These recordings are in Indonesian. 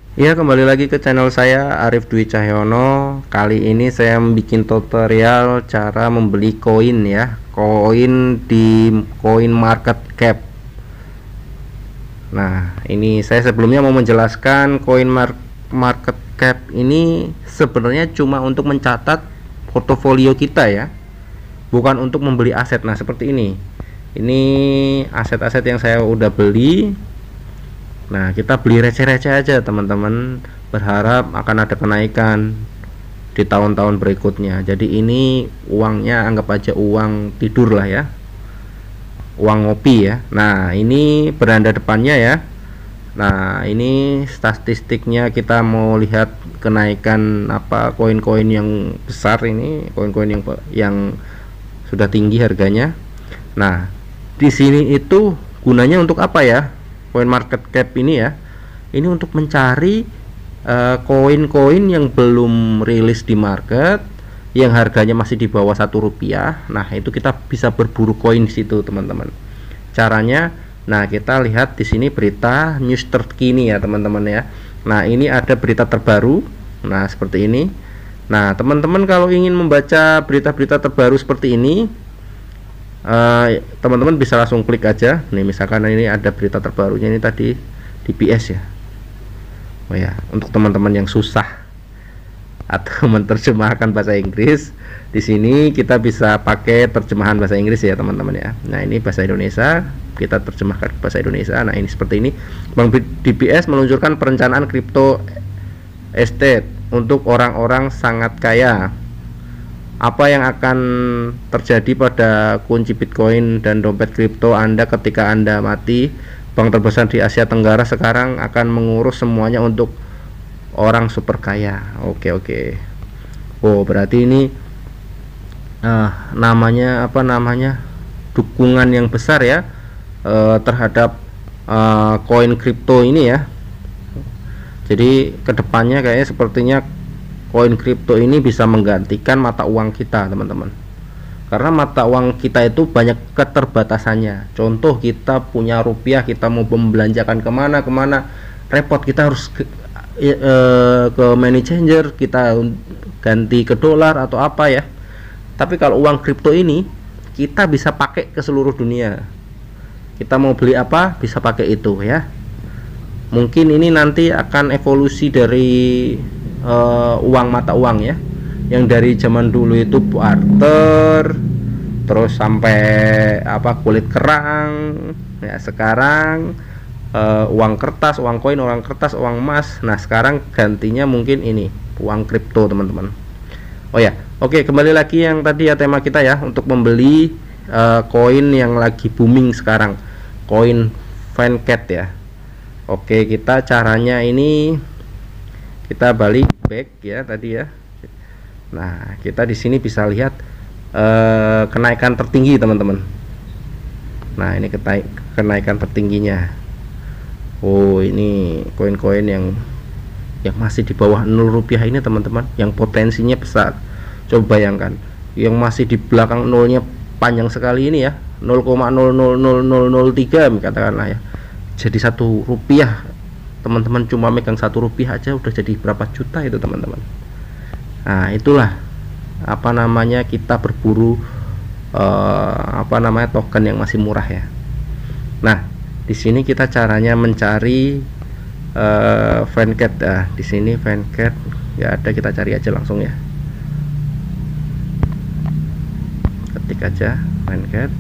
Ya, kembali lagi ke channel saya Arif Dwi Cahyono. Kali ini saya bikin tutorial cara membeli koin ya, koin di Coin Market Cap. Nah, ini saya sebelumnya mau menjelaskan Market Cap ini sebenarnya cuma untuk mencatat portofolio kita ya, bukan untuk membeli aset. Nah, seperti ini. Ini aset-aset yang saya udah beli. Nah, kita beli receh-receh aja teman-teman, berharap akan ada kenaikan di tahun-tahun berikutnya. Jadi ini uangnya anggap aja uang tidur lah ya, uang ngopi ya. Nah, ini beranda depannya ya. Nah, ini statistiknya, kita mau lihat kenaikan apa koin-koin yang besar ini, koin-koin yang sudah tinggi harganya. Nah, di sini itu gunanya untuk apa ya? Coin market cap ini ya, ini untuk mencari koin-koin yang belum rilis di market, yang harganya masih di bawah Rp1. Nah, itu kita bisa berburu koin di situ teman-teman. Caranya, nah kita lihat di sini berita news terkini ya teman-teman ya. Nah, ini ada berita terbaru. Nah, seperti ini. Nah, teman-teman kalau ingin membaca berita-berita terbaru seperti ini, teman-teman bisa langsung klik aja nih. Misalkan ini ada berita terbarunya, ini tadi di PS ya. Oh ya, untuk teman-teman yang susah atau menerjemahkan bahasa Inggris, di sini kita bisa pakai terjemahan bahasa Inggris ya teman-teman ya. Nah, ini bahasa Indonesia, kita terjemahkan ke bahasa Indonesia. Nah, ini seperti ini. Bank DBS meluncurkan perencanaan crypto estate untuk orang-orang sangat kaya. Apa yang akan terjadi pada kunci Bitcoin dan dompet kripto Anda ketika Anda mati? Bank terbesar di Asia Tenggara sekarang akan mengurus semuanya untuk orang super kaya. Oke. Oh, berarti ini namanya apa namanya? Dukungan yang besar ya terhadap koin kripto ini ya. Jadi kedepannya kayaknya sepertinya koin kripto ini bisa menggantikan mata uang kita teman-teman, karena mata uang kita itu banyak keterbatasannya. Contoh, kita punya rupiah, kita mau membelanjakan kemana repot, kita harus ke money changer, kita ganti ke dolar atau apa ya. Tapi kalau uang kripto ini kita bisa pakai ke seluruh dunia, kita mau beli apa bisa pakai itu ya. Mungkin ini nanti akan evolusi dari uang mata uang ya, yang dari zaman dulu itu barter, terus sampai apa kulit kerang ya. Sekarang uang kertas, uang koin, uang kertas, uang emas. Nah, sekarang gantinya mungkin ini uang kripto teman-teman. Oh ya, oke, kembali lagi yang tadi ya, tema kita ya, untuk membeli koin yang lagi booming sekarang, koin Vancat ya. Oke, kita caranya ini, kita balik back ya tadi ya. Nah, kita di sini bisa lihat kenaikan tertinggi teman-teman. Nah, ini kenaikan tertingginya. Oh, ini koin-koin yang masih di bawah Rp0 ini teman-teman, yang potensinya besar. Coba bayangkan, yang masih di belakang nolnya panjang sekali ini ya, 0,000003 katakanlah ya. Jadi Rp1, teman-teman cuma megang Rp1 aja udah jadi berapa juta itu teman-teman. Nah, itulah apa namanya, kita berburu apa namanya, token yang masih murah ya. Nah, di sini kita caranya mencari Vancat. Di sini Vancat ya ada, kita cari aja langsung ya, ketik aja Vancat.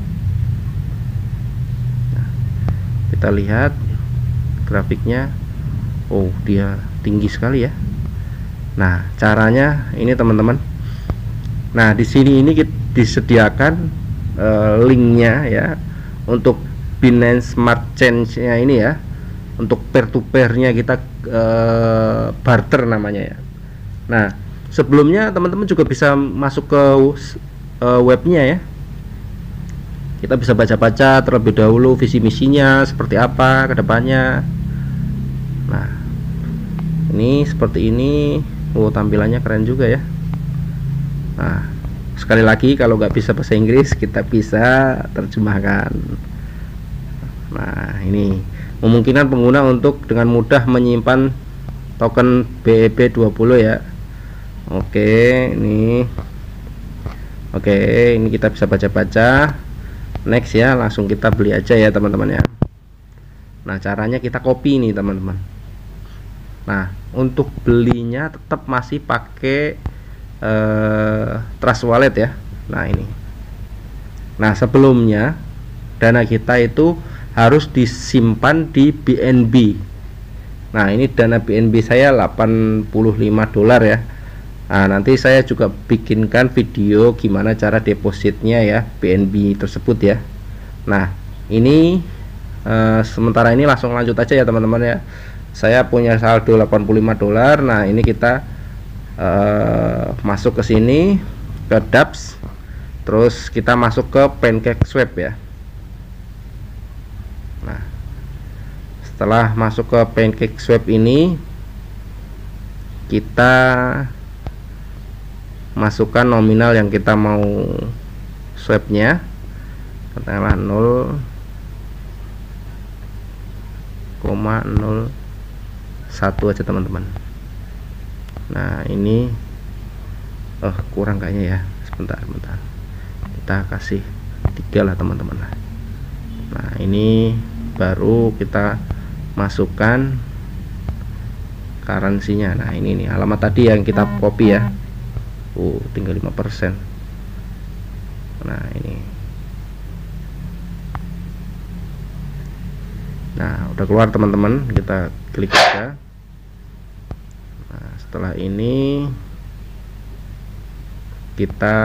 Nah, kita lihat grafiknya. Oh, dia tinggi sekali ya. Nah, caranya ini teman-teman. Nah, di sini ini disediakan linknya ya, untuk Binance Smart Change-nya ini ya, untuk peer to peer-nya kita barter namanya ya. Nah, sebelumnya teman-teman juga bisa masuk ke webnya ya. Kita bisa baca-baca terlebih dahulu visi misinya seperti apa ke depannya. Nah, ini seperti ini. Oh, tampilannya keren juga ya. Nah, sekali lagi, kalau nggak bisa bahasa Inggris, kita bisa terjemahkan. Nah, ini memungkinkan pengguna untuk dengan mudah menyimpan token BEP20 ya. Oke, ini kita bisa baca-baca. Next ya, langsung kita beli aja ya teman-teman ya. Nah, caranya kita copy nih teman-teman. Nah, untuk belinya tetap masih pakai Trust Wallet ya. Nah, ini. Nah, sebelumnya dana kita itu harus disimpan di BNB. Nah, ini dana BNB saya $85 ya. Nah, nanti saya juga bikinkan video gimana cara depositnya ya BNB tersebut ya. Nah, ini sementara ini langsung lanjut aja ya teman-teman ya. Saya punya saldo $85. Nah, ini kita masuk ke sini ke dApps, terus kita masuk ke PancakeSwap ya. Nah, setelah masuk ke PancakeSwap ini, kita masukkan nominal yang kita mau swapnya, katakanlah 0,01 aja teman-teman. Nah, ini kurang kayaknya ya, sebentar kita kasih 3 lah teman-teman. Nah, ini baru kita masukkan currency-nya. Nah, ini nih alamat tadi yang kita copy ya. Tinggal 5%. Nah, ini. Nah, udah keluar teman-teman, kita klik aja. Nah, setelah ini kita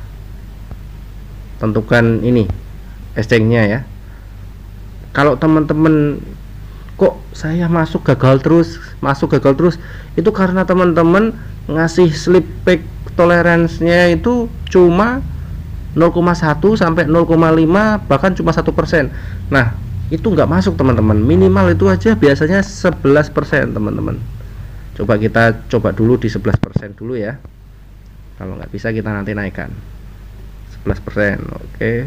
tentukan ini exchange-nya ya. Kalau teman-teman kok saya gagal terus, itu karena teman-teman ngasih slip back tolerance-nya itu cuma 0,1 sampai 0,5, bahkan cuma 1%. Nah, itu nggak masuk teman-teman. Minimal itu aja biasanya 11% teman-teman. Kita coba dulu di 11% dulu ya. Kalau nggak bisa kita nanti naikkan 11%. Oke,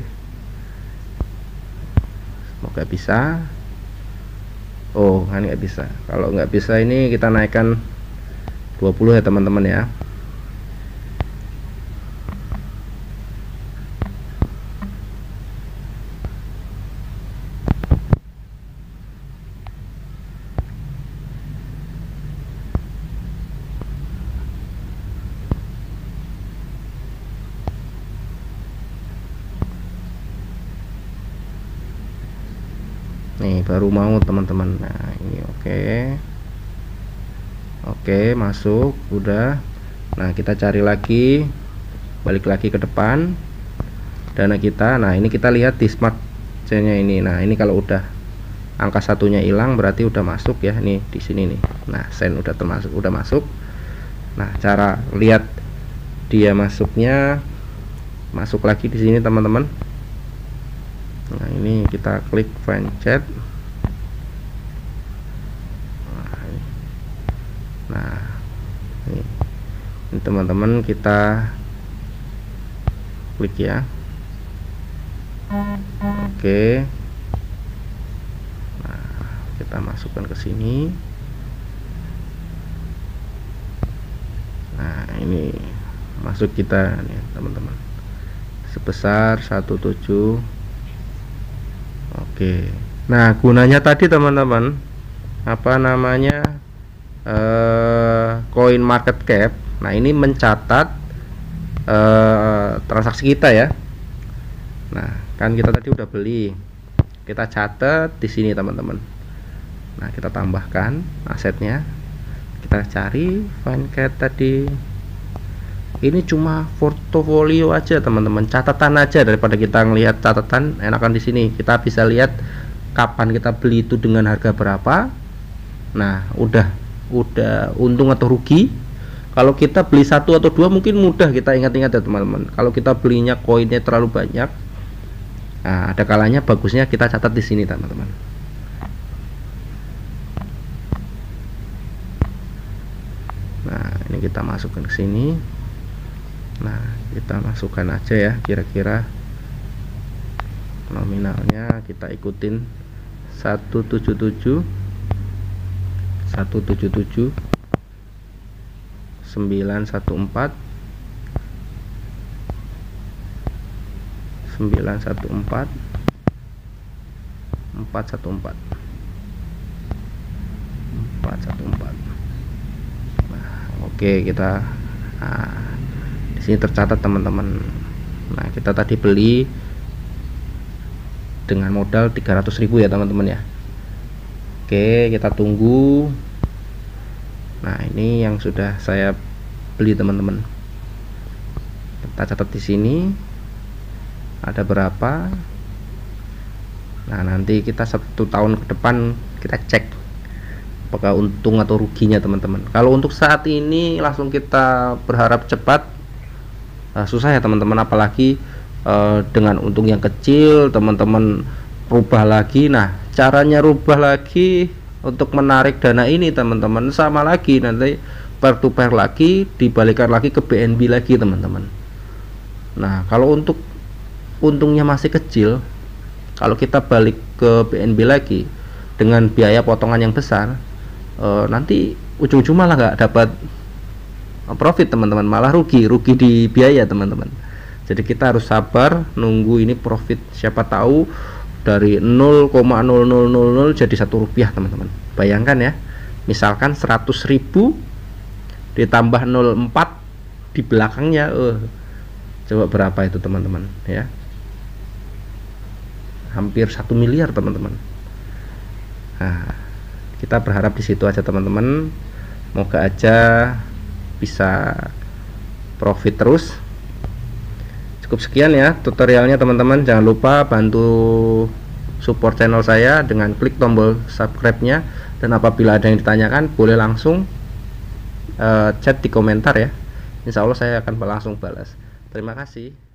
semoga bisa. Kan nggak bisa. Kalau nggak bisa ini kita naikkan 20 ya teman-teman ya. Nih baru mau teman-teman. Nah, ini oke, masuk udah. Nah, kita cari lagi, balik lagi ke depan dana kita. Nah, ini kita lihat di smart chain-nya ini. Nah, ini kalau udah angka satunya hilang berarti udah masuk ya. Nih di sini nih. Nah, sen udah masuk. Nah, cara lihat dia masuknya, masuk lagi di sini teman-teman. Nah, ini kita klik find chat. Nah, ini teman-teman kita klik ya. Oke. Nah, kita masukkan ke sini. Nah, ini masuk kita nih teman-teman, sebesar 17. Oke. Nah, gunanya tadi teman-teman, apa namanya, coin market cap. Nah, ini mencatat transaksi kita ya. Nah, kan kita tadi udah beli, kita catat di sini teman-teman. Nah, kita tambahkan asetnya, kita cari find cat tadi. Ini cuma portofolio aja teman-teman, catatan aja. Daripada kita ngelihat catatan, enakan di sini kita bisa lihat kapan kita beli itu dengan harga berapa. Nah, udah untung atau rugi. Kalau kita beli 1 atau 2 mungkin mudah kita ingat-ingat ya teman-teman. Kalau kita belinya koinnya terlalu banyak, nah, ada kalanya bagusnya kita catat di sini teman-teman. Nah, ini kita masukkan ke sini. Nah, kita masukkan aja ya, kira-kira nominalnya kita ikutin 177. 914 414. Nah, oke, kita di sini tercatat teman-teman. Nah, kita tadi beli dengan modal 300.000 ya teman-teman ya. Oke, kita tunggu. Nah, ini yang sudah saya beli teman-teman. Kita catat di sini ada berapa. Nah, nanti kita 1 tahun ke depan kita cek apakah untung atau ruginya teman-teman. Kalau untuk saat ini langsung kita berharap cepat, susah ya teman-teman, apalagi dengan untung yang kecil teman-teman rubah lagi. Nah, caranya rubah lagi untuk menarik dana ini teman-teman sama lagi, nanti pair to pair lagi, dibalikan lagi ke BNB lagi teman-teman. Nah, kalau untuk untungnya masih kecil, kalau kita balik ke BNB lagi dengan biaya potongan yang besar, nanti ujung-ujung malah nggak dapat profit teman-teman, malah rugi di biaya teman-teman. Jadi kita harus sabar nunggu ini profit, siapa tahu dari 0,0000 jadi Rp1 teman-teman. Bayangkan ya, misalkan 100.000 ditambah 0,4 di belakangnya, coba berapa itu teman-teman ya, hampir 1 miliar teman-teman. Nah, kita berharap di situ aja teman-teman, moga aja bisa profit terus. Cukup sekian ya tutorialnya teman-teman, jangan lupa bantu support channel saya dengan klik tombol subscribe-nya, dan apabila ada yang ditanyakan boleh langsung chat di komentar ya, insya Allah saya akan langsung balas. Terima kasih.